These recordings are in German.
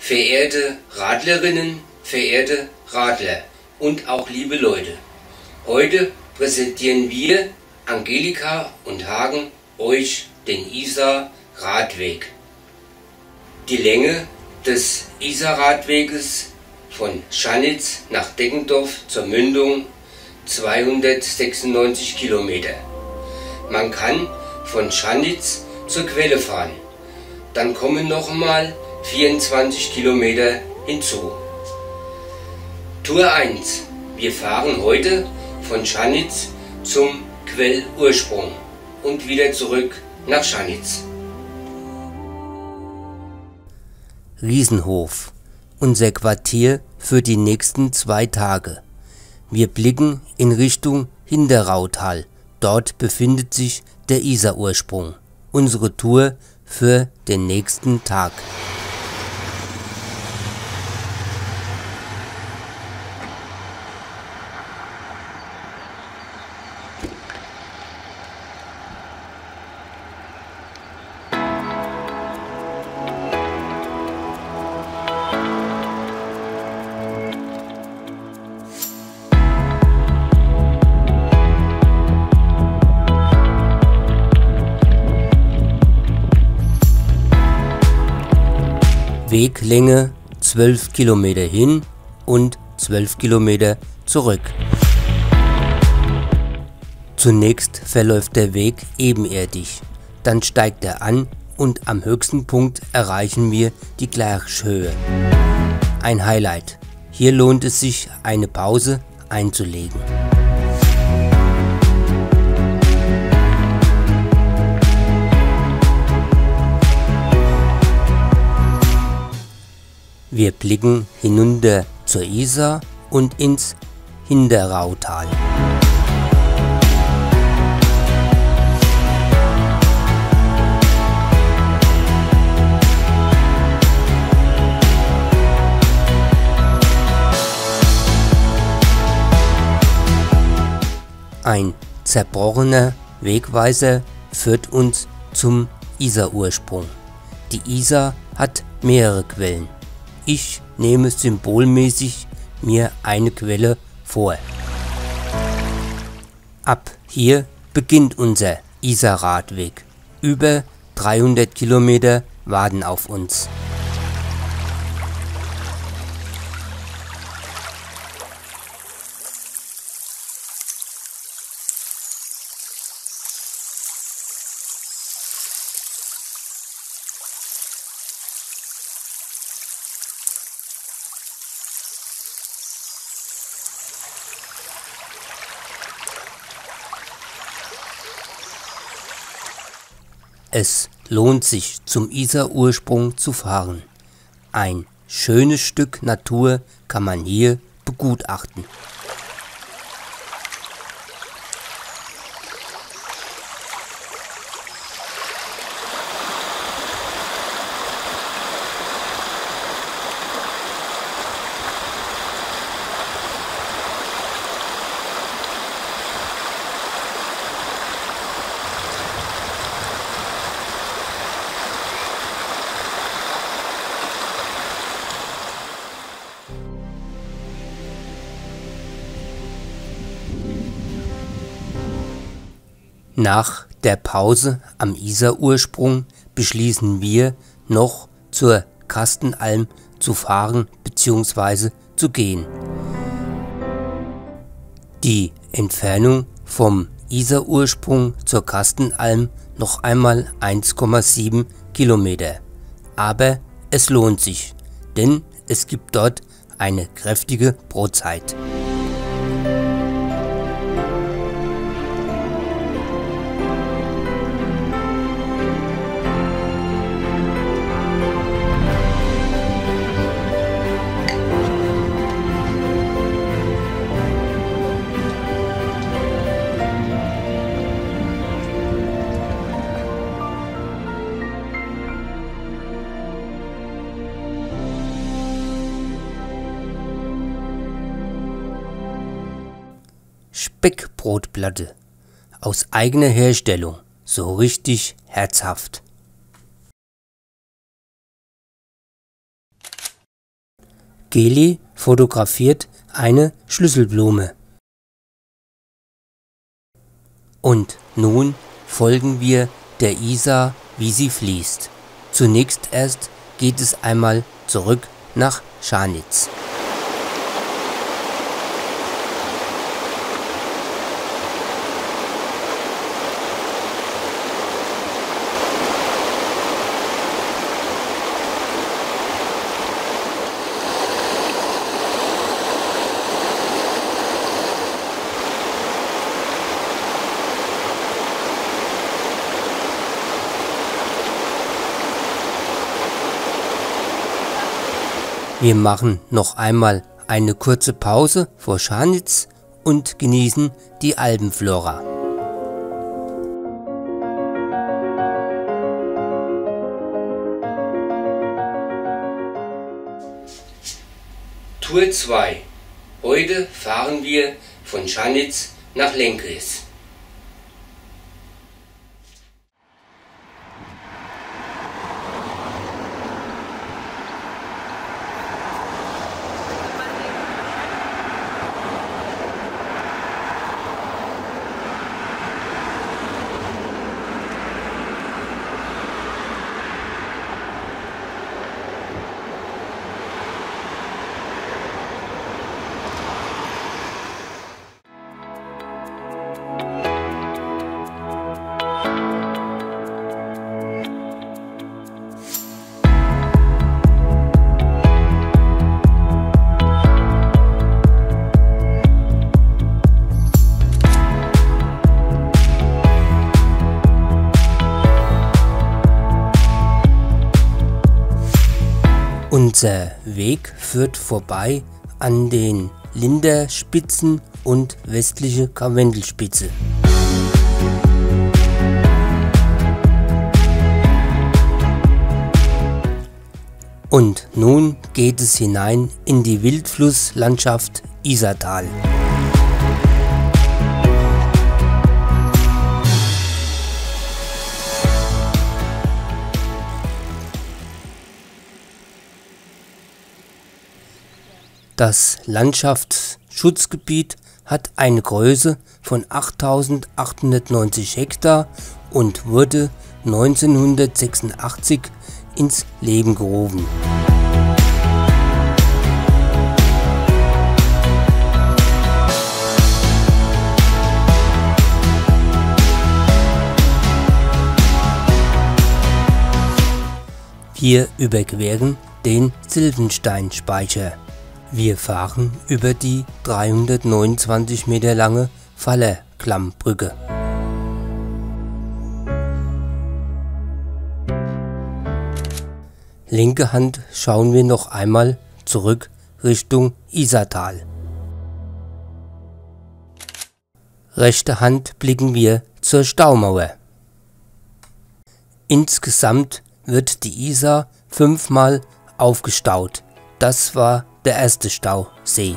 Verehrte Radlerinnen, verehrte Radler und auch liebe Leute, heute präsentieren wir, Angelika und Hagen, euch den Isar-Radweg. Die Länge des Isar-Radweges von Schanitz nach Deggendorf zur Mündung 296 Kilometer. Man kann von Schanitz zur Quelle fahren, dann kommen nochmal 24 Kilometer hinzu. Tour 1. Wir fahren heute von Schanitz zum Quellursprung und wieder zurück nach Schanitz. Riesenhof, unser Quartier für die nächsten 2 Tage. Wir blicken in Richtung Hinterautal. Dort befindet sich der Isarursprung. Unsere Tour für den nächsten Tag. Weglänge 12 Kilometer hin und 12 Kilometer zurück. Zunächst verläuft der Weg ebenerdig, dann steigt er an und am höchsten Punkt erreichen wir die Gleichhöhe. Ein Highlight. Hier lohnt es sich, eine Pause einzulegen. Wir blicken hinunter zur Isar und ins Hinterautal. Ein zerbrochener Wegweiser führt uns zum Isarursprung. Die Isar hat mehrere Quellen. Ich nehme symbolmäßig mir eine Quelle vor. Ab hier beginnt unser Isar-Radweg. Über 300 Kilometer warten auf uns. Es lohnt sich, zum Isarursprung zu fahren. Ein schönes Stück Natur kann man hier begutachten. Nach der Pause am Isarursprung beschließen wir, noch zur Kastenalm zu fahren bzw. zu gehen. Die Entfernung vom Isarursprung zur Kastenalm noch einmal 1,7 Kilometer. Aber es lohnt sich, denn es gibt dort eine kräftige Brotzeit. Speckbrotplatte aus eigener Herstellung, so richtig herzhaft. Geli fotografiert eine Schlüsselblume. Und nun folgen wir der Isar, wie sie fließt. Zunächst erst geht es einmal zurück nach Scharnitz. Wir machen noch einmal eine kurze Pause vor Scharnitz und genießen die Alpenflora. Tour 2. Heute fahren wir von Scharnitz nach Lenkries. Unser Weg führt vorbei an den Linderspitzen und westliche Karwendelspitze. Und nun geht es hinein in die Wildflusslandschaft Isartal. Das Landschaftsschutzgebiet hat eine Größe von 8.890 Hektar und wurde 1986 ins Leben gerufen. Wir überqueren den Sylvensteinspeicher. Wir fahren über die 329 Meter lange Vallerklammbrücke. Linke Hand schauen wir noch einmal zurück Richtung Isartal. Rechte Hand blicken wir zur Staumauer. Insgesamt wird die Isar 5-mal aufgestaut. Das war der erste Stausee.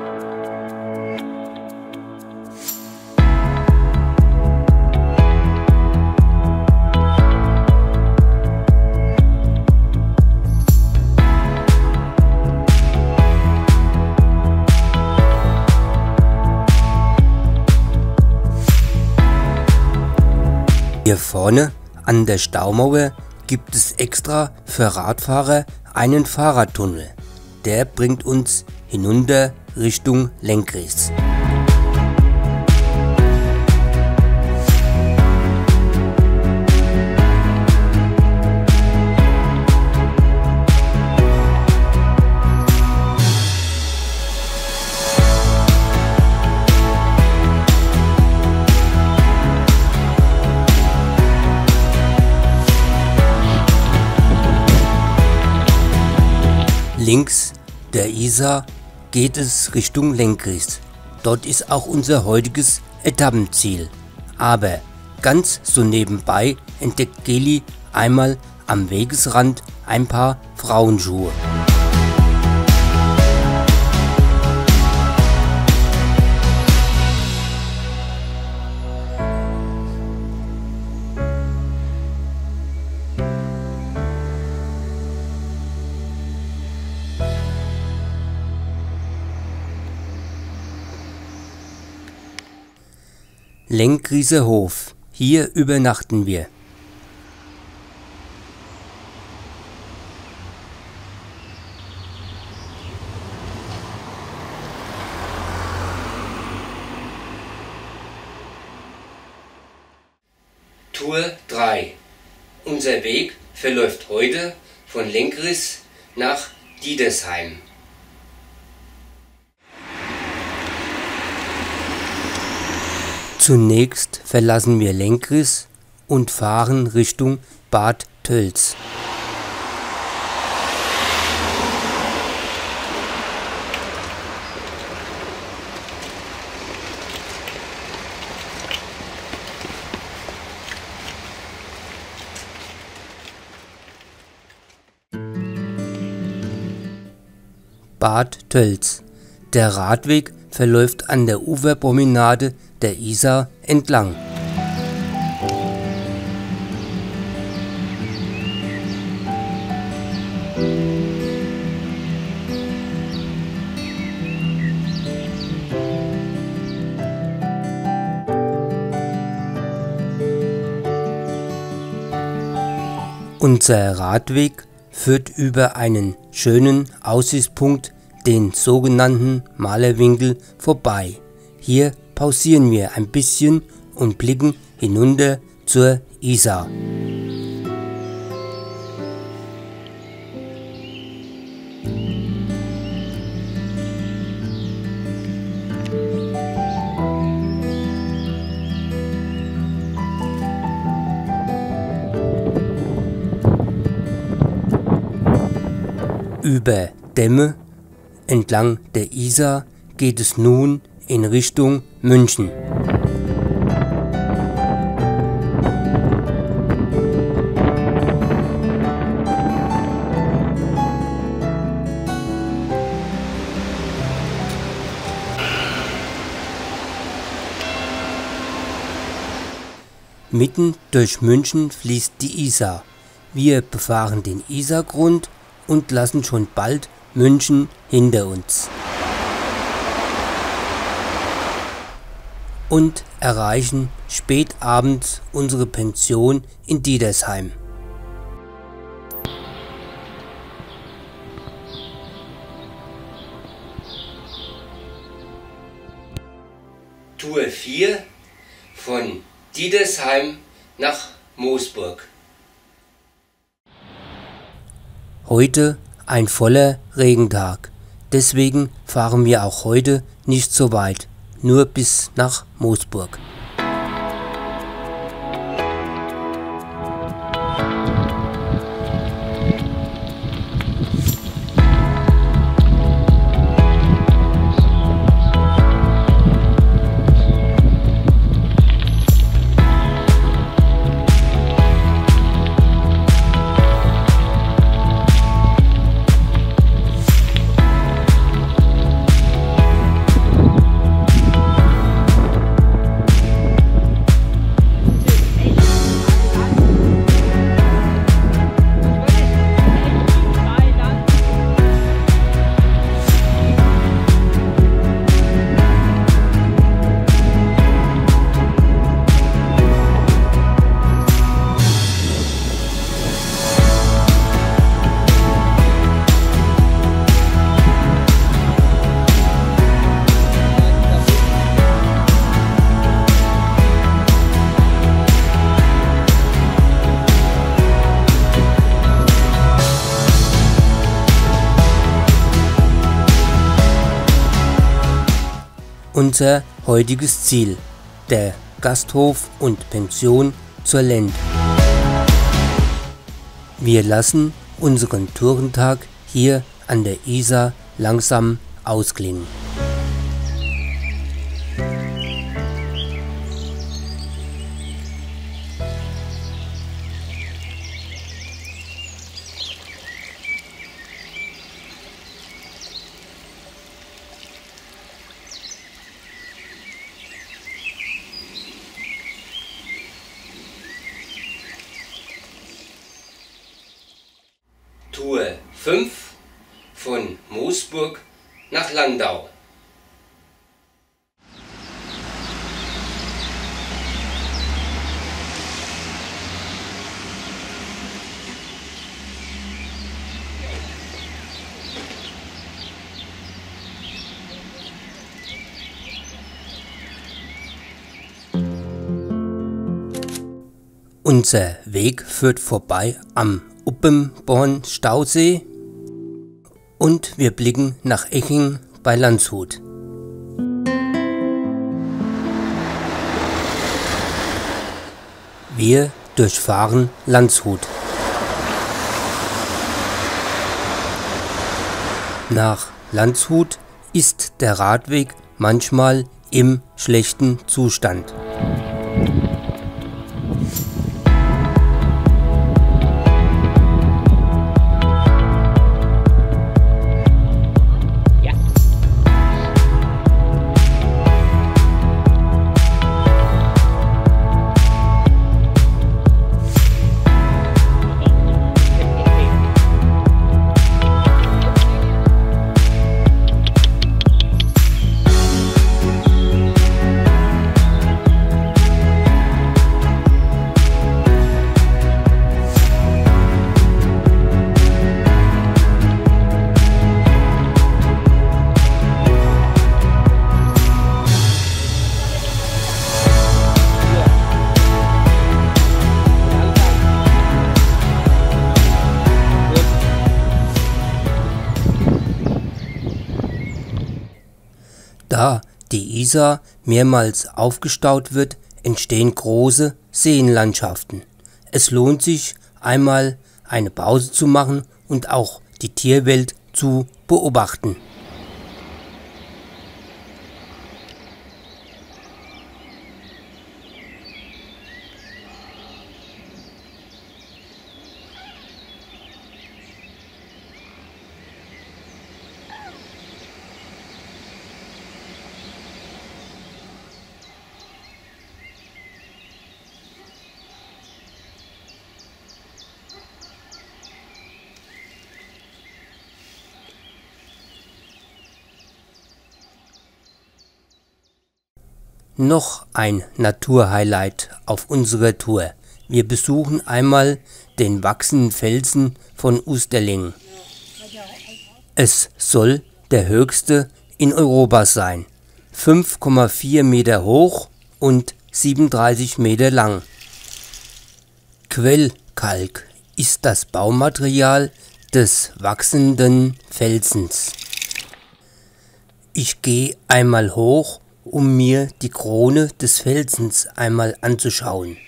Hier vorne an der Staumauer gibt es extra für Radfahrer einen Fahrradtunnel. Der bringt uns hinunter Richtung Lenkries. Links der Isar geht es Richtung Lenkries. Dort ist auch unser heutiges Etappenziel. Aber ganz so nebenbei entdeckt Geli einmal am Wegesrand ein paar Frauenschuhe. Lenkrieser Hof. Hier übernachten wir. Tour 3. Unser Weg verläuft heute von Lenkries nach Diedersheim. Zunächst verlassen wir Lenkries und fahren Richtung Bad Tölz. Bad Tölz. Der Radweg verläuft an der Uferpromenade der Isar entlang. Unser Radweg führt über einen schönen Aussichtspunkt, den sogenannten Malerwinkel, vorbei. Hier pausieren wir ein bisschen und blicken hinunter zur Isar. Über Dämme entlang der Isar geht es nun in Richtung München. Mitten durch München fließt die Isar. Wir befahren den Isargrund und lassen schon bald München hinter uns. Und erreichen spät abends unsere Pension in Diedersheim. Tour 4 von Diedersheim nach Moosburg. Heute ein voller Regentag, deswegen fahren wir auch heute nicht so weit, nur bis nach Moosburg. Unser heutiges Ziel, der Gasthof und Pension zur Lend. Wir lassen unseren Tourentag hier an der Isar langsam ausklingen. Tour 5 von Moosburg nach Landau. Unser Weg führt vorbei am Uppenborn-Stausee und wir blicken nach Eching bei Landshut. Wir durchfahren Landshut. Nach Landshut ist der Radweg manchmal im schlechten Zustand. Da die Isar mehrmals aufgestaut wird, entstehen große Seenlandschaften. Es lohnt sich, einmal eine Pause zu machen und auch die Tierwelt zu beobachten. Noch ein Naturhighlight auf unserer Tour. Wir besuchen einmal den wachsenden Felsen von Usterlingen. Es soll der höchste in Europa sein. 5,4 Meter hoch und 37 Meter lang. Quellkalk ist das Baumaterial des wachsenden Felsens. Ich gehe einmal hoch, um mir die Krone des Felsens einmal anzuschauen.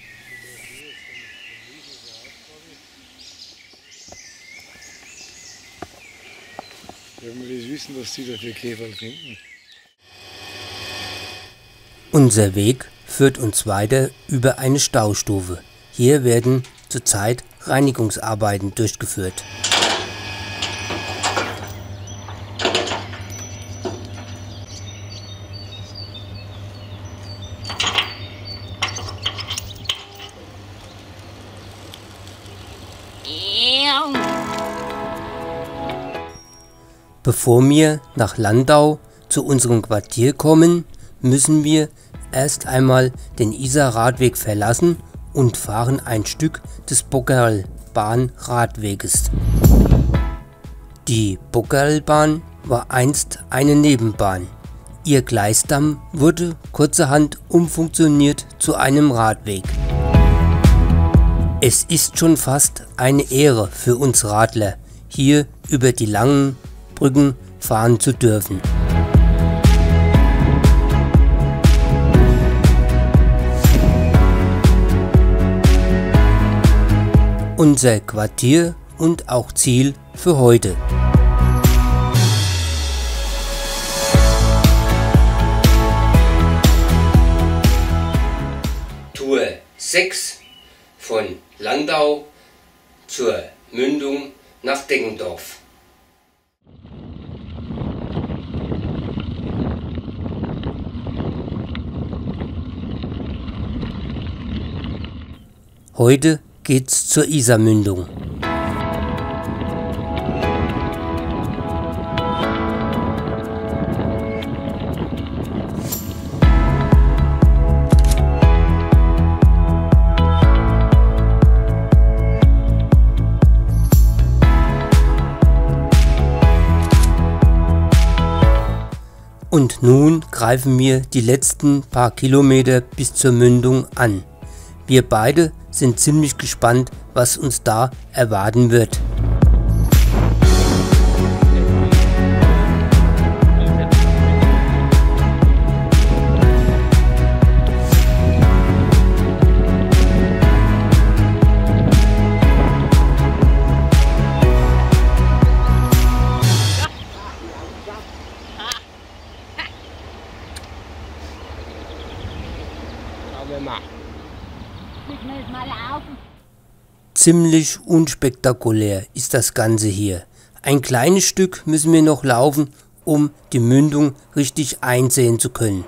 Wenn wir das wissen, was die da für Käfer trinken. Unser Weg führt uns weiter über eine Staustufe. Hier werden zurzeit Reinigungsarbeiten durchgeführt. Bevor wir nach Landau zu unserem Quartier kommen, müssen wir erst einmal den Isar-Radweg verlassen und fahren ein Stück des Bockerlbahn-Radweges. Die Bockerlbahn war einst eine Nebenbahn. Ihr Gleisdamm wurde kurzerhand umfunktioniert zu einem Radweg. Es ist schon fast eine Ehre für uns Radler, hier über die langen Brücken fahren zu dürfen. Unser Quartier und auch Ziel für heute. Tour 6 von Landau zur Mündung nach Deggendorf. Heute geht's zur Isarmündung. Und nun greifen wir die letzten paar Kilometer bis zur Mündung an. Wir beide sind ziemlich gespannt, was uns da erwarten wird. Ziemlich unspektakulär ist das Ganze hier. Ein kleines Stück müssen wir noch laufen, um die Mündung richtig einsehen zu können.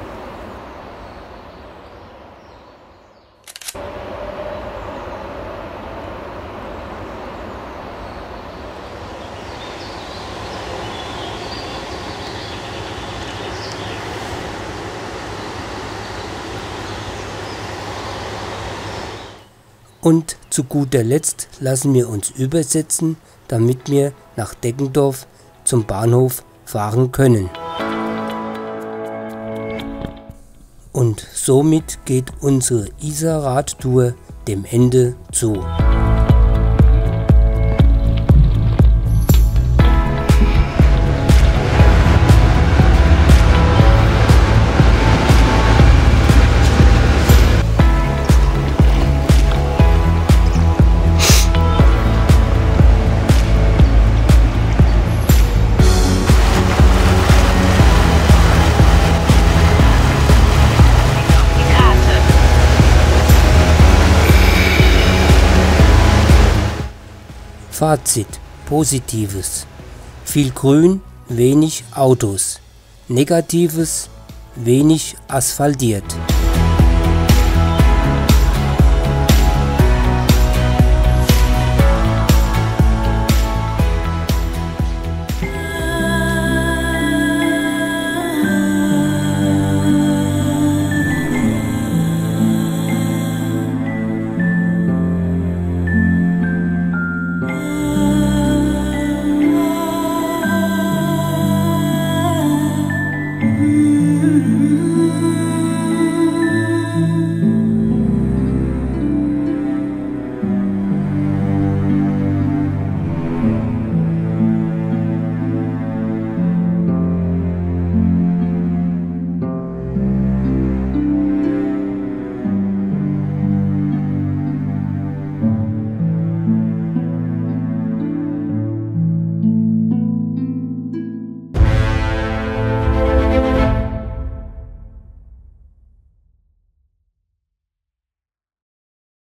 Und zu guter Letzt lassen wir uns übersetzen, damit wir nach Deggendorf zum Bahnhof fahren können. Und somit geht unsere Isar-Radtour dem Ende zu. Fazit: Positives: viel Grün, wenig Autos. Negatives: wenig asphaltiert.